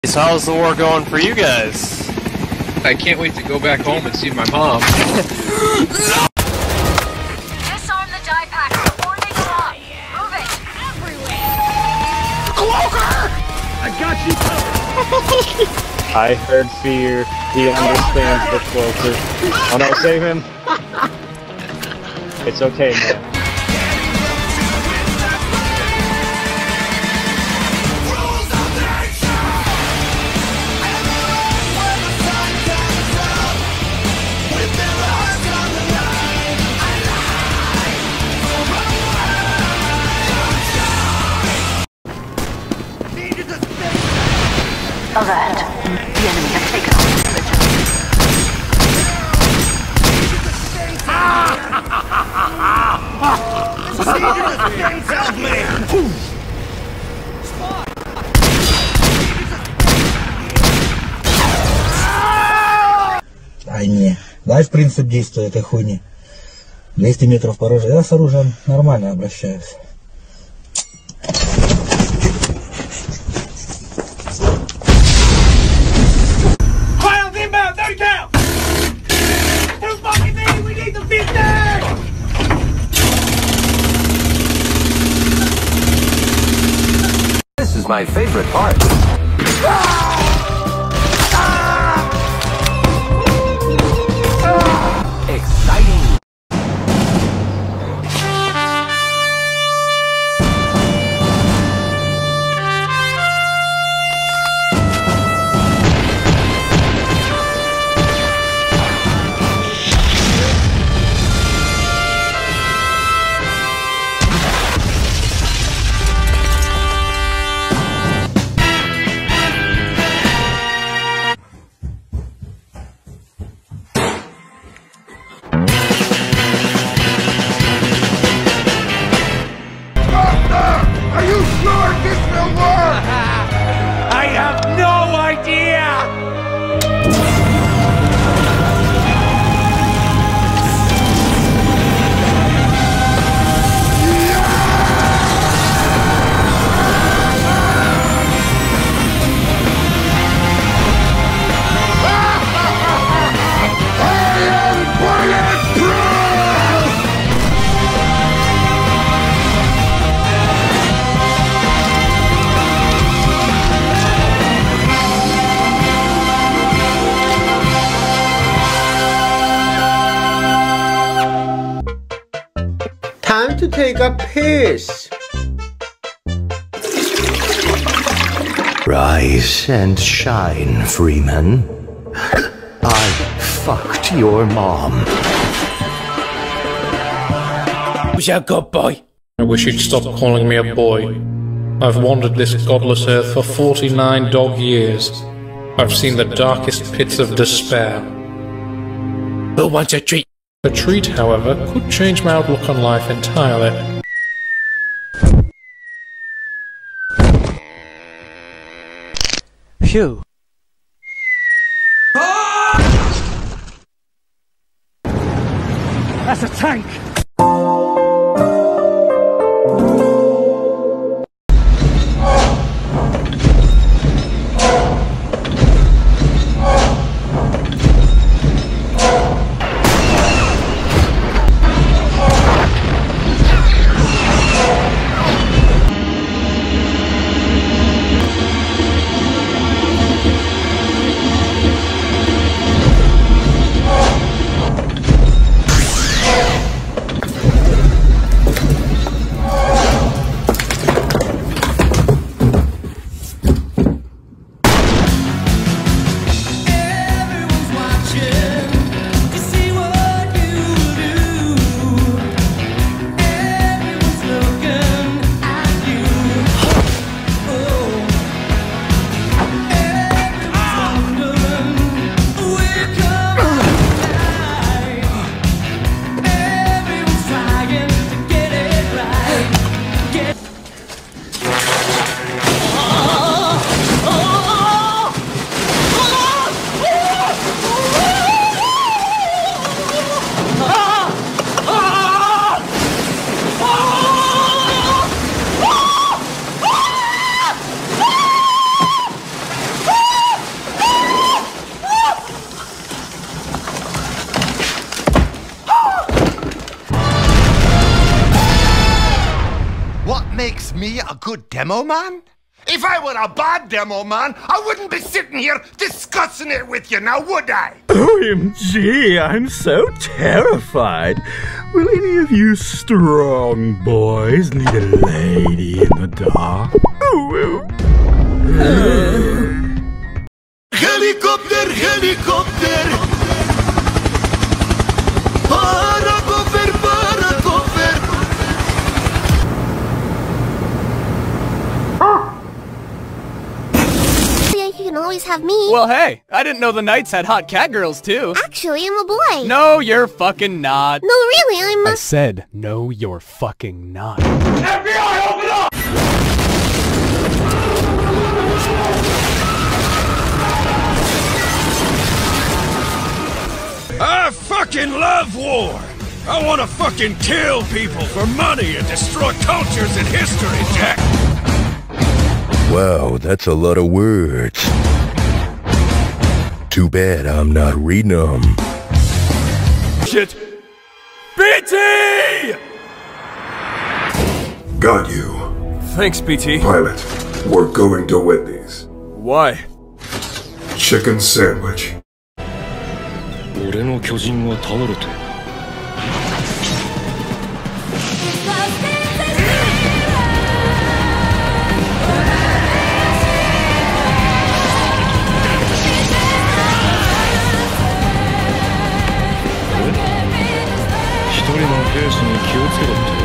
So how's the war going for you guys? I can't wait to go back home and see my mom. Disarm the die pack before they go off. Move it. Everywhere. Cloaker! I got you covered. I heard fear. He understands the cloaker. Oh no, save him! It's okay, man. Alert. The enemy has taken on the village. Help me! Ай, не. Знаешь принцип действия этой хуйни? 200 метров по оружию. Я с оружием нормально обращаюсь. This is my favorite part. Exciting. Are you sure this will work? I have no idea! Time to take a piss. Rise and shine, Freeman. I fucked your mom. Who's your good boy? I wish you'd stop calling me a boy. I've wandered this godless earth for 49 dog years. I've seen the darkest pits of despair. Who wants a treat? A treat, however, could change my outlook on life entirely. Phew. That's a tank! me a good demo man? If I were a bad demo man, I wouldn't be sitting here discussing it with you now, would I? OMG, I'm so terrified. Will any of you strong boys need a lady in the dark? Helicopter, helicopter! Paracofer, paracofer! You can always have me. Well, hey, I didn't know the Knights had hot cat girls, too. Actually, I'm a boy. No, you're fucking not. No, really, I'm I said, no, you're fucking not. FBI, open up! I fucking love war! I wanna fucking kill people for money and destroy cultures and history, Jack! Wow, that's a lot of words. Too bad I'm not reading them. Shit! BT! Got you. Thanks, BT. Pilot, we're going to Wendy's. Why? Chicken sandwich. 俺の巨人は倒れて。一人の兵士に気をつけろって。